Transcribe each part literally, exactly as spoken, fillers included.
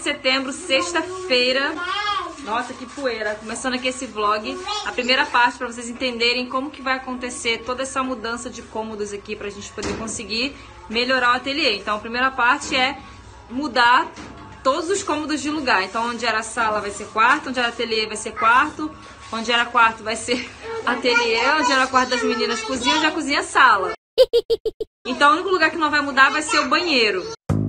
setembro, sexta-feira. Nossa, que poeira. Começando aqui esse vlog. A primeira parte para vocês entenderem como que vai acontecer toda essa mudança de cômodos aqui pra gente poder conseguir melhorar o ateliê. Então a primeira parte é mudar todos os cômodos de lugar. Então onde era sala vai ser quarto, onde era ateliê vai ser quarto, onde era quarto vai ser ateliê, onde era quarto das meninas cozinha, onde a cozinha é sala. Então o único lugar que não vai mudar vai ser o banheiro.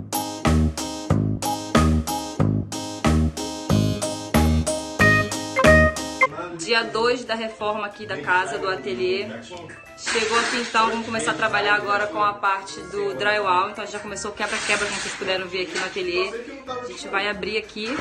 Dia dois da reforma aqui da casa, do ateliê. Chegou aqui então, vamos começar a trabalhar agora com a parte do drywall. Então já começou o quebra-quebra, como vocês puderam ver aqui no ateliê. A gente vai abrir aqui.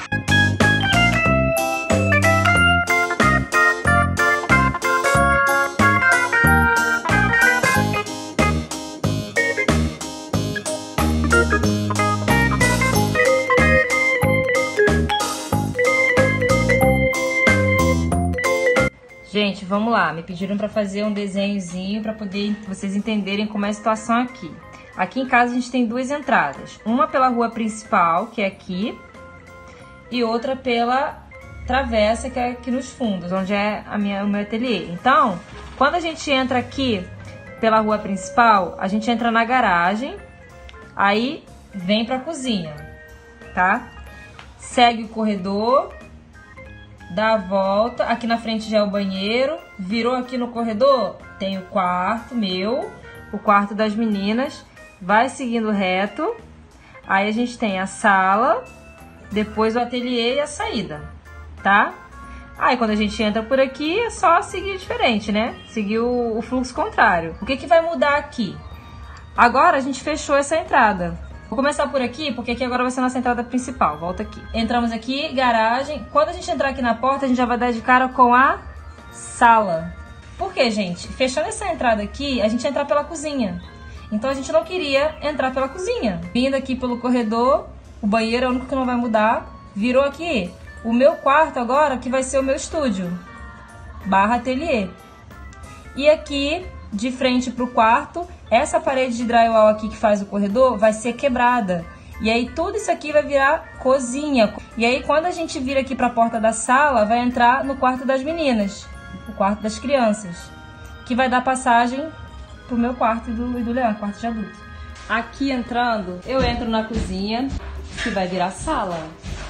Gente, vamos lá, me pediram para fazer um desenhozinho para poder vocês entenderem como é a situação aqui. Aqui em casa a gente tem duas entradas, uma pela rua principal, que é aqui, e outra pela travessa, que é aqui nos fundos, onde é a minha, o meu ateliê. Então, quando a gente entra aqui pela rua principal, a gente entra na garagem, aí vem para a cozinha, tá? Segue o corredor, dá a volta, aqui na frente já é o banheiro, virou aqui no corredor, tem o quarto meu, o quarto das meninas, vai seguindo reto, aí a gente tem a sala, depois o ateliê e a saída, tá? Aí quando a gente entra por aqui é só seguir diferente, né? Seguir o, o fluxo contrário. O que que vai mudar aqui? Agora a gente fechou essa entrada. Vou começar por aqui, porque aqui agora vai ser a nossa entrada principal. Volta aqui. Entramos aqui, garagem. Quando a gente entrar aqui na porta, a gente já vai dar de cara com a sala. Por quê, gente? Fechando essa entrada aqui, a gente vai entrar pela cozinha. Então a gente não queria entrar pela cozinha. Vindo aqui pelo corredor, o banheiro é o único que não vai mudar. Virou aqui o meu quarto agora, que vai ser o meu estúdio. Barra ateliê. E aqui, de frente pro quarto, essa parede de drywall aqui que faz o corredor vai ser quebrada. E aí tudo isso aqui vai virar cozinha. E aí quando a gente vir aqui para a porta da sala, vai entrar no quarto das meninas, o quarto das crianças, que vai dar passagem pro meu quarto e do, e do Leão, quarto de adulto. Aqui entrando, eu entro na cozinha, que vai virar sala.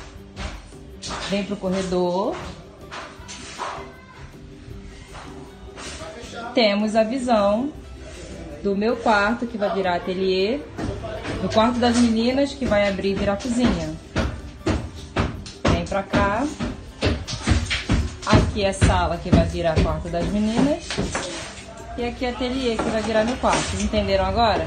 Vem pro corredor. Temos a visão do meu quarto, que vai virar ateliê, do quarto das meninas, que vai abrir e virar cozinha. Vem pra cá. Aqui é sala, que vai virar quarto das meninas. E aqui é ateliê, que vai virar meu quarto. Vocês entenderam agora?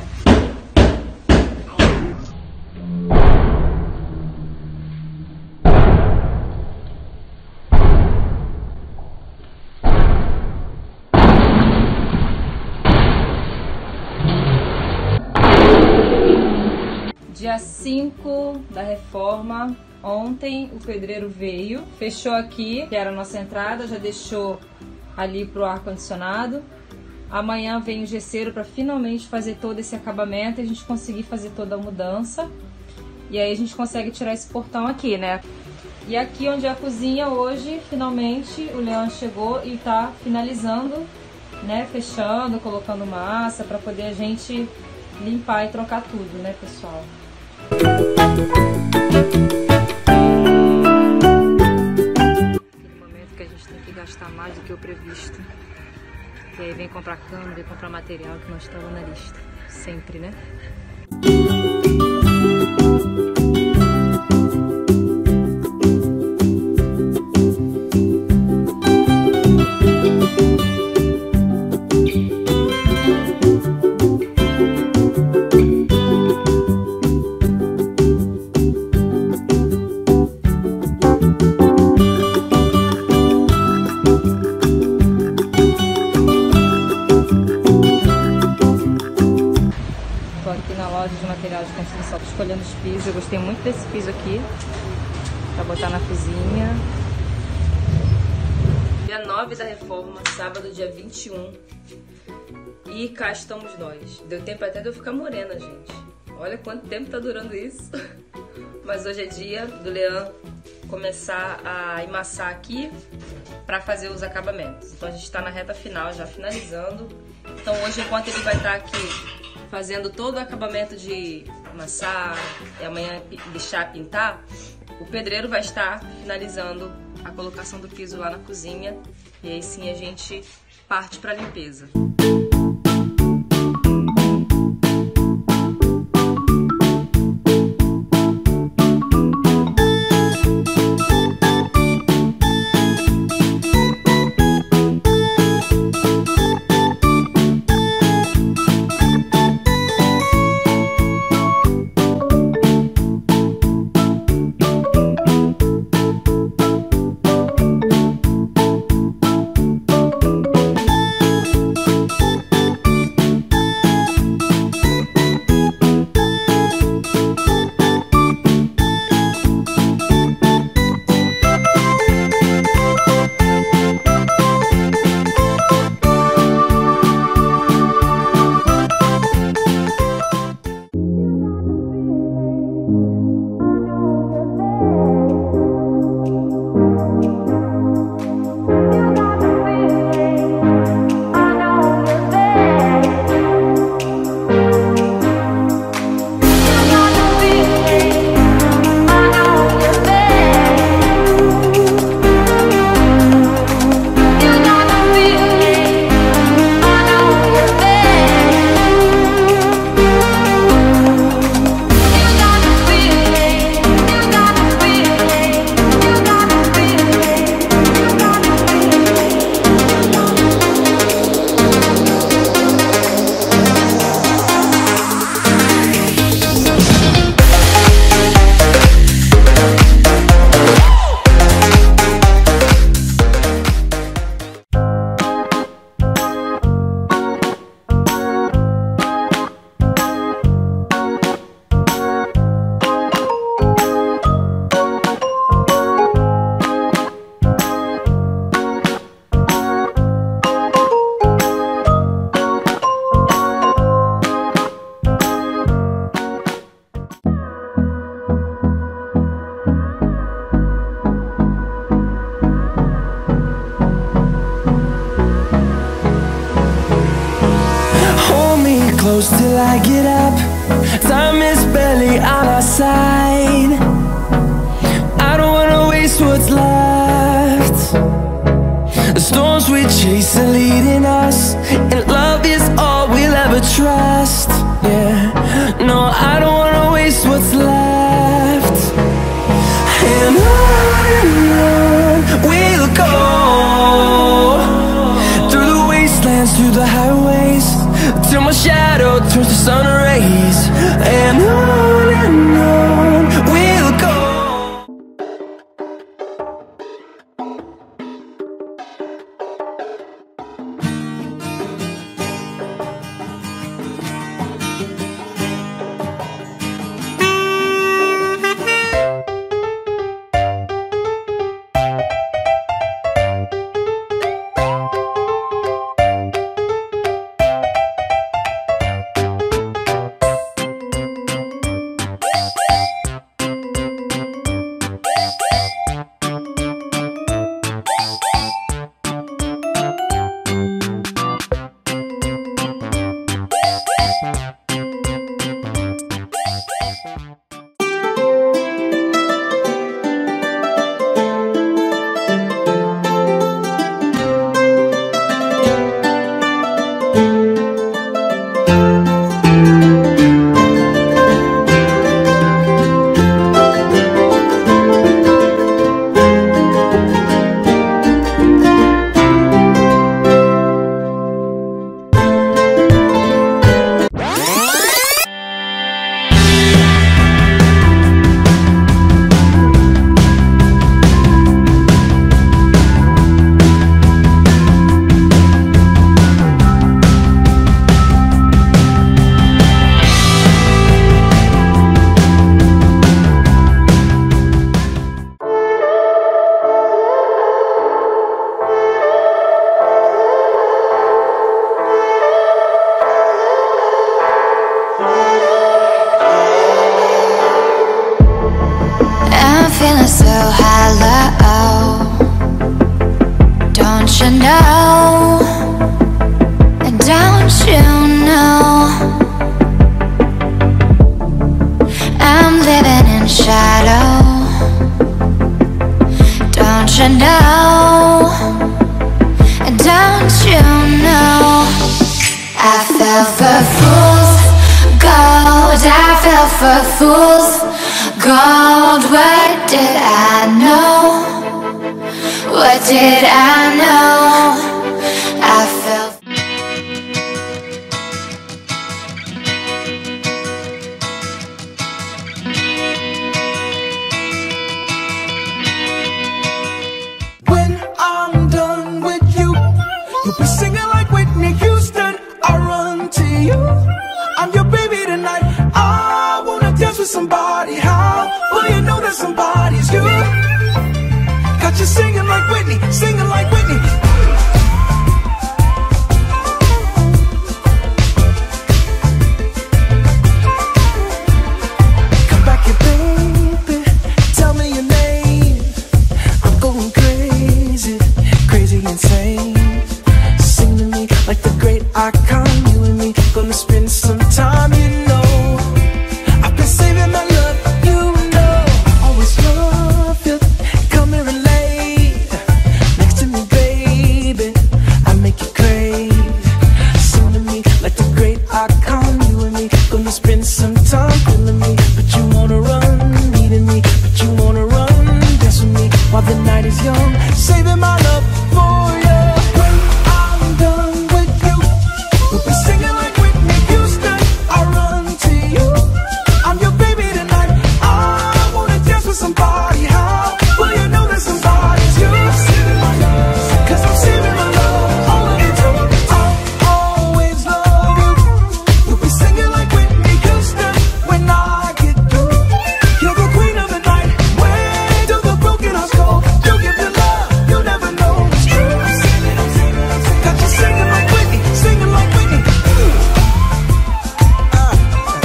Dia cinco da reforma, ontem o pedreiro veio, fechou aqui, que era a nossa entrada, já deixou ali pro ar-condicionado. Amanhã vem o gesseiro para finalmente fazer todo esse acabamento e a gente conseguir fazer toda a mudança. E aí a gente consegue tirar esse portão aqui, né? E aqui onde é a cozinha hoje, finalmente o Leão chegou e tá finalizando, né? Fechando, colocando massa para poder a gente limpar e trocar tudo, né, pessoal? Aquele momento que a gente tem que gastar mais do que o previsto. E aí vem comprar cano, vem comprar material que não estava na lista. Sempre, né? Escolhendo os pisos, eu gostei muito desse piso aqui pra botar na cozinha. Dia nove da reforma, sábado, dia vinte e um. E cá estamos nós. Deu tempo até de eu ficar morena, gente. Olha quanto tempo tá durando isso. mas hoje é dia do Leandro começar a emassar aqui para fazer os acabamentos. Então a gente está na reta final, já finalizando. Então hoje, enquanto ele vai estar aqui fazendo todo o acabamento de amassar e amanhã lixar, pintar, o pedreiro vai estar finalizando a colocação do piso lá na cozinha e aí sim a gente parte para a limpeza. Close till I get up. Time is barely on our side. I don't wanna waste what's left. The storms we chase are leading us, and love is all we'll ever trust. Yeah, no, I don't wanna waste what's left. And on and on we'll go, through the wastelands, through the highways, till my shadow turns to sun rays. And on and on we'll go. gold I fell for fools gold. What did I know? What did I know? I fell. When I'm done with you, you'll be singing like Whitney Houston. I run to you, I'm your baby tonight. I wanna dance with somebody. How will you know that somebody's you? Got you singing like Whitney, singing like Whitney. Come back here, baby, tell me your name. I'm going crazy, crazy insane. Sing to me like the great icon. You and me gonna spend some time, you know. I've been saving my love, you know. Always love you, come here and lay next to me, baby. I make you crave. Sing to me like the great icon. You and me gonna spend some time feeling me, but you wanna run, needing me, but you wanna run, dance with me while the night is young. Saving my love for you. When I'm done with you, we'll be singing like Whitney Houston. I run to you, I'm your baby tonight. I wanna dance with somebody. How will you know that somebody's you? Cause I'm saving my love all of the time. I'll always love you. You'll be singing like Whitney Houston when I get through. You're the queen of the night. Where do the broken hearts go? You give your love, you never know it's true. Got you singing like Whitney, singing like Whitney. Uh,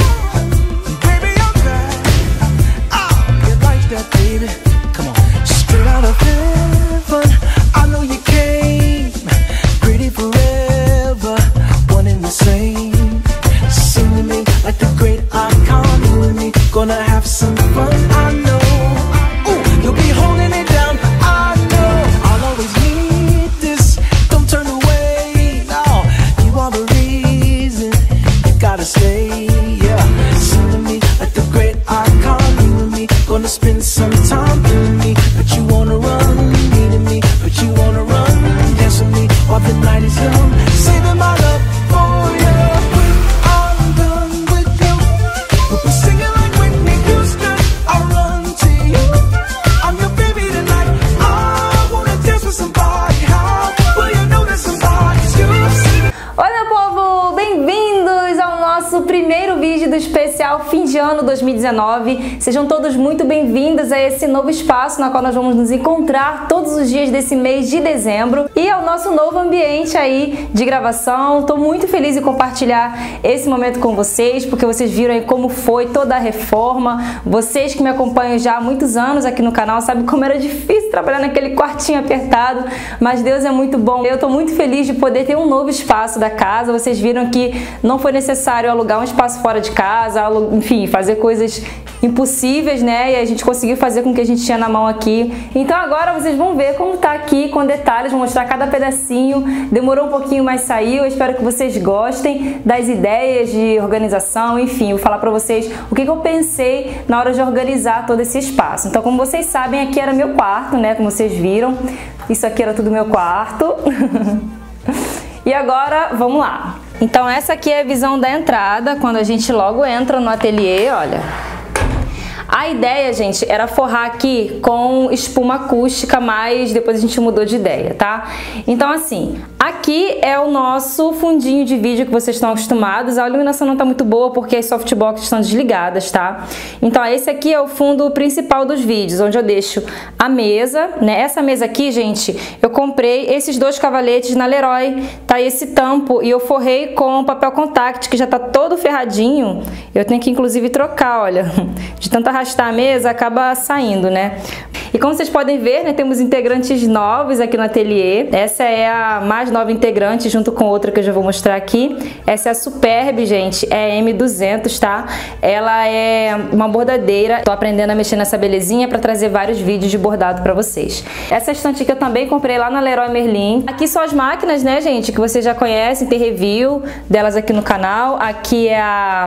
baby, I'm back. Ah, you like that, baby? Come on, straight out of heaven. I know you came, pretty forever, one and the same. Sing to me like the great icon. You and me gonna have some fun. I know. Ooh, you'll be holding it down. I know. I'll always need this. Don't turn away. No, you are the reason. You gotta stay. Yeah. Sing to me like the great icon. You and me gonna spend some time feeling me, but you wanna run, needing me, but you wanna run, dance with me while the night is young. Saving my love for you. When I'm done with you, we'll be singing like Whitney Houston. I run to you, I'm your baby tonight. I wanna dance with somebody. How will you know that somebody's you? Oi, meu povo! Bem-vindos ao nosso primeiro vídeo do especial fim de ano dois mil e dezenove. Sejam todos muito bem-vindos a esse novo espaço na qual nós vamos nos encontrar todos os dias desse mês de dezembro e ao nosso novo ambiente aí de gravação. Estou muito feliz em compartilhar esse momento com vocês, porque vocês viram aí como foi toda a reforma. Vocês que me acompanham já há muitos anos aqui no canal sabem como era difícil trabalhar naquele quartinho apertado, mas Deus é muito bom. Eu estou muito feliz de poder ter um novo espaço da casa. Vocês viram que não foi necessário alugar um espaço fora de casa, enfim, fazer coisas impossíveis, né? E a gente conseguiu fazer com o que a gente tinha na mão aqui. Então agora vocês vão ver como tá aqui com detalhes, vou mostrar cada pedacinho. Demorou um pouquinho, mas saiu. Eu espero que vocês gostem das ideias de organização, enfim, vou falar pra vocês o que que eu pensei na hora de organizar todo esse espaço. Então, como vocês sabem, aqui era meu quarto, né? Como vocês viram, isso aqui era tudo meu quarto. E agora, vamos lá. Então essa aqui é a visão da entrada, quando a gente logo entra no ateliê, olha. A ideia, gente, era forrar aqui com espuma acústica, mas depois a gente mudou de ideia, tá? Então, assim, aqui é o nosso fundinho de vídeo que vocês estão acostumados. A iluminação não tá muito boa porque as softbox estão desligadas, tá? Então, esse aqui é o fundo principal dos vídeos, onde eu deixo a mesa, né? Essa mesa aqui, gente, eu comprei esses dois cavaletes na Leroy, tá? Esse tampo, e eu forrei com papel contact, que já tá todo ferradinho. Eu tenho que, inclusive, trocar, olha, de tanta arrastar a mesa, acaba saindo, né? E como vocês podem ver, né, temos integrantes novos aqui no ateliê. Essa é a mais nova integrante, junto com outra que eu já vou mostrar aqui. Essa é a Superb, gente, é M duzentos, tá? Ela é uma bordadeira. Tô aprendendo a mexer nessa belezinha para trazer vários vídeos de bordado para vocês. Essa estante aqui eu também comprei lá na Leroy Merlin. Aqui são as máquinas, né, gente, que vocês já conhecem, tem review delas aqui no canal. Aqui é a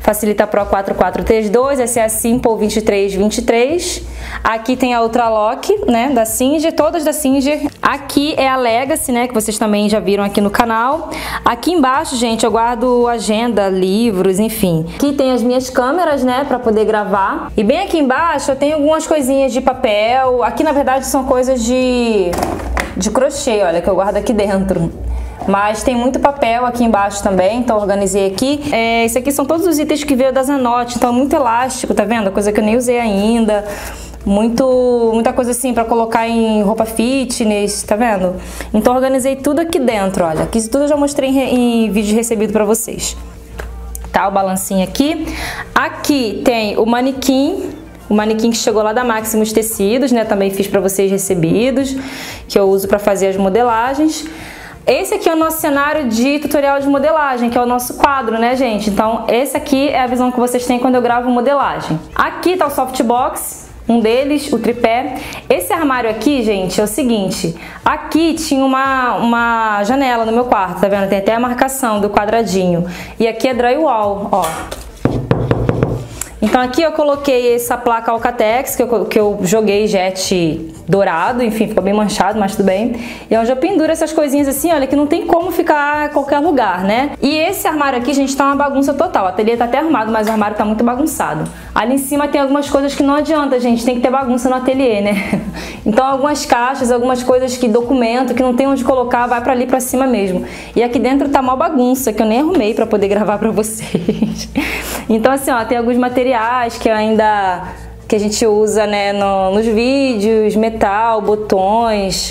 Facilita Pro quatro quatro três dois, essa é a Simple vinte e três vinte e três. Aqui tem a Ultralock, né, da Singer, todas da Singer. Aqui é a Legacy, né, que vocês também já viram aqui no canal. Aqui embaixo, gente, eu guardo agenda, livros, enfim. Aqui tem as minhas câmeras, né, pra poder gravar. E bem aqui embaixo eu tenho algumas coisinhas de papel. Aqui, na verdade, são coisas de, de crochê, olha, que eu guardo aqui dentro. Mas tem muito papel aqui embaixo também, então organizei aqui. É, esse aqui são todos os itens que veio da Zanotti, então é muito elástico, tá vendo? Coisa que eu nem usei ainda. Muito, muita coisa assim pra colocar em roupa fitness, tá vendo? Então organizei tudo aqui dentro, olha. Aqui tudo eu já mostrei em, em vídeo recebido pra vocês. Tá, o balancinho aqui. Aqui tem o manequim. O manequim que chegou lá da Maximus Tecidos, né? Também fiz pra vocês recebidos, que eu uso pra fazer as modelagens. Esse aqui é o nosso cenário de tutorial de modelagem, que é o nosso quadro, né, gente? Então, esse aqui é a visão que vocês têm quando eu gravo modelagem. Aqui tá o softbox, um deles, o tripé. Esse armário aqui, gente, é o seguinte. Aqui tinha uma, uma janela no meu quarto, tá vendo? Tem até a marcação do quadradinho. E aqui é drywall, ó. Então aqui eu coloquei essa placa Alcatex, que eu, que eu joguei jet dourado, enfim, ficou bem manchado, mas tudo bem. E onde eu penduro essas coisinhas assim, olha, que não tem como ficar em qualquer lugar, né? E esse armário aqui, gente, tá uma bagunça total. O ateliê tá até arrumado, mas o armário tá muito bagunçado. Ali em cima tem algumas coisas que não adianta, gente, tem que ter bagunça no ateliê, né? Então algumas caixas, algumas coisas que documento, que não tem onde colocar, vai pra ali pra cima mesmo. E aqui dentro tá uma bagunça, que eu nem arrumei pra poder gravar pra vocês. Então assim, ó, tem alguns materiais que ainda... que a gente usa, né, no, nos vídeos, metal, botões,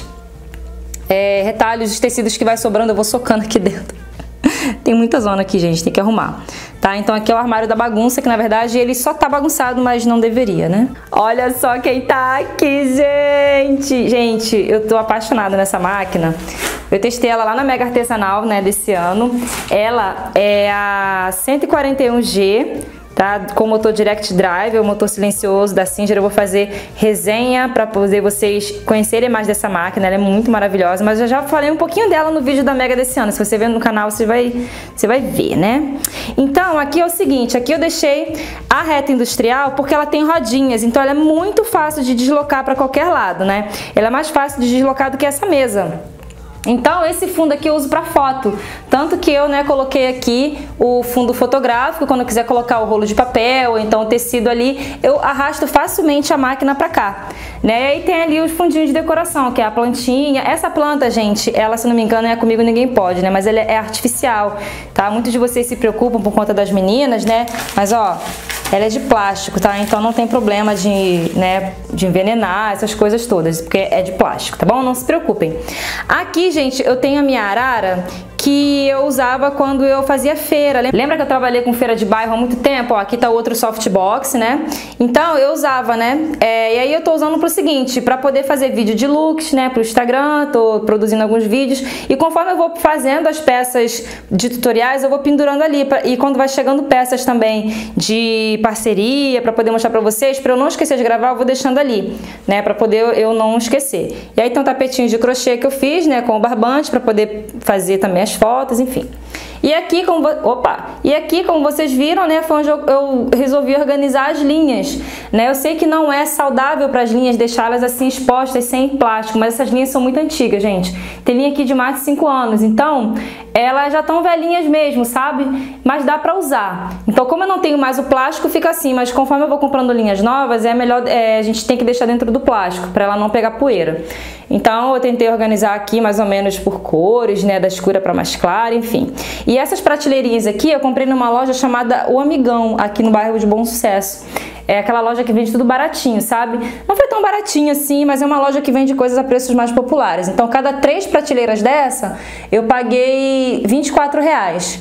é, retalhos de tecidos que vai sobrando, eu vou socando aqui dentro. Tem muita zona aqui, gente, tem que arrumar, tá? Então aqui é o armário da bagunça, que na verdade ele só tá bagunçado, mas não deveria, né? Olha só quem tá aqui, gente! Gente, eu tô apaixonada nessa máquina. Eu testei ela lá na Mega Artesanal, né, desse ano. Ela é a cento e quarenta e um G, tá? Com motor Direct Drive, o motor silencioso da Singer. Eu vou fazer resenha para poder vocês conhecerem mais dessa máquina. Ela é muito maravilhosa, mas eu já falei um pouquinho dela no vídeo da Mega desse ano. Se você ver no canal, você vai, você vai ver, né? Então, aqui é o seguinte, aqui eu deixei a reta industrial porque ela tem rodinhas, então ela é muito fácil de deslocar para qualquer lado, né? Ela é mais fácil de deslocar do que essa mesa. Então esse fundo aqui eu uso para foto, tanto que eu, né, coloquei aqui o fundo fotográfico, quando eu quiser colocar o rolo de papel, ou então o tecido ali, eu arrasto facilmente a máquina para cá, né? E tem ali os fundinhos de decoração, que é a plantinha. Essa planta, gente, ela, se não me engano, é Comigo Ninguém Pode, né? Mas ela é artificial, tá? Muitos de vocês se preocupam por conta das meninas, né? Mas ó, ela é de plástico, tá? Então não tem problema de, né, de envenenar, essas coisas todas, porque é de plástico, tá bom? Não se preocupem. Aqui, gente, eu tenho a minha arara que eu usava quando eu fazia feira. Lembra que eu trabalhei com feira de bairro há muito tempo? Ó, aqui tá outro softbox, né? Então eu usava, né? É, e aí eu tô usando pro seguinte, pra poder fazer vídeo de looks, né? Pro Instagram, tô produzindo alguns vídeos. E conforme eu vou fazendo as peças de tutoriais, eu vou pendurando ali. Pra, e quando vai chegando peças também de parceria, pra poder mostrar pra vocês, pra eu não esquecer de gravar, eu vou deixando ali, né? Pra poder eu não esquecer. E aí tem um tapetinho de crochê que eu fiz, né? Com o barbante, pra poder fazer também as fotos, enfim. E aqui, como, opa, e aqui, como vocês viram, né, foi onde eu, eu resolvi organizar as linhas, né? Eu sei que não é saudável para as linhas deixá-las assim expostas sem plástico, mas essas linhas são muito antigas, gente. Tem linha aqui de mais de cinco anos, então elas já estão velhinhas mesmo, sabe? Mas dá para usar. Então, como eu não tenho mais o plástico, fica assim, mas conforme eu vou comprando linhas novas, é melhor, é, a gente tem que deixar dentro do plástico, para ela não pegar poeira. Então, eu tentei organizar aqui mais ou menos por cores, né, da escura para mais clara, enfim. E essas prateleirinhas aqui eu comprei numa loja chamada O Amigão, aqui no bairro de Bom Sucesso. É aquela loja que vende tudo baratinho, sabe? Não foi tão baratinho assim, mas é uma loja que vende coisas a preços mais populares. Então, cada três prateleiras dessa, eu paguei vinte e quatro reais.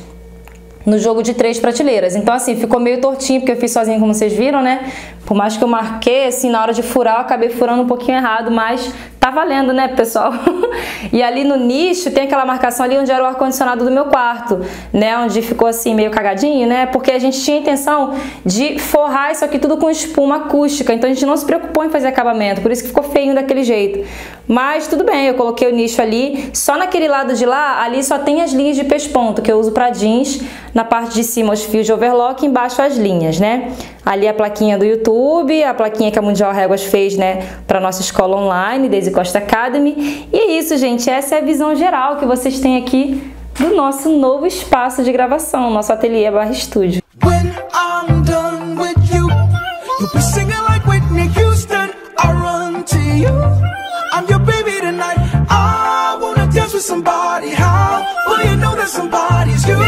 No jogo de três prateleiras. Então assim, ficou meio tortinho, porque eu fiz sozinho, como vocês viram, né? Por mais que eu marquei, assim, na hora de furar, eu acabei furando um pouquinho errado, mas Tá valendo, né, pessoal? E ali no nicho tem aquela marcação ali onde era o ar-condicionado do meu quarto, né? Onde ficou assim meio cagadinho, né? Porque a gente tinha a intenção de forrar isso aqui tudo com espuma acústica. Então a gente não se preocupou em fazer acabamento, por isso que ficou feio daquele jeito. Mas tudo bem, eu coloquei o nicho ali. Só naquele lado de lá, ali só tem as linhas de pesponto que eu uso pra jeans. Na parte de cima os fios de overlock, embaixo as linhas, né? Ali a plaquinha do YouTube, a plaquinha que a Mundial Réguas fez, né, pra nossa escola online, Daisy Costa Academy. E é isso, gente, essa é a visão geral que vocês têm aqui do nosso novo espaço de gravação, nosso ateliê barra estúdio. When I'm done with you, you'll be singing like Whitney Houston. I run to you, I'm your baby tonight. I wanna dance with somebody. How will you know that somebody's you?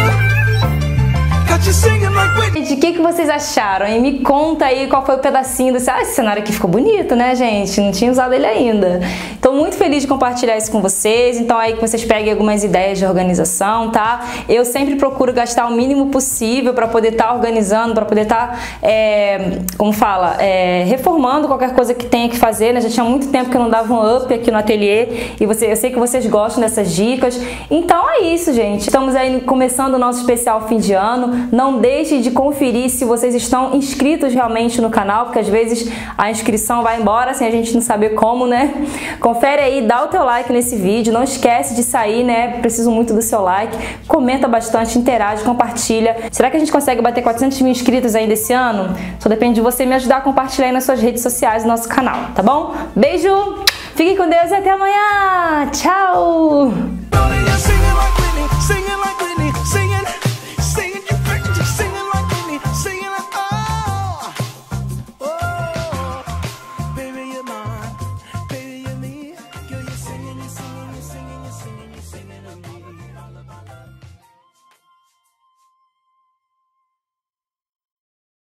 Gente, o que, que vocês acharam? E me conta aí qual foi o pedacinho desse... Ah, esse cenário aqui ficou bonito, né, gente? Não tinha usado ele ainda. Tô muito feliz de compartilhar isso com vocês. Então aí que vocês peguem algumas ideias de organização, tá? Eu sempre procuro gastar o mínimo possível para poder estar tá organizando, para poder estar, tá, é, como fala, é, reformando qualquer coisa que tenha que fazer, né? Já tinha muito tempo que eu não dava um up aqui no ateliê e você, eu sei que vocês gostam dessas dicas. Então é isso, gente. Estamos aí começando o nosso especial fim de ano. Não deixe de conferir se vocês estão inscritos realmente no canal, porque às vezes a inscrição vai embora sem a gente não saber como, né? Confere aí, dá o teu like nesse vídeo, não esquece de sair, né? Preciso muito do seu like, comenta bastante, interage, compartilha. Será que a gente consegue bater quatrocentos mil inscritos ainda esse ano? Só depende de você me ajudar a compartilhar aí nas suas redes sociais do nosso canal, tá bom? Beijo, fiquem com Deus e até amanhã! Tchau!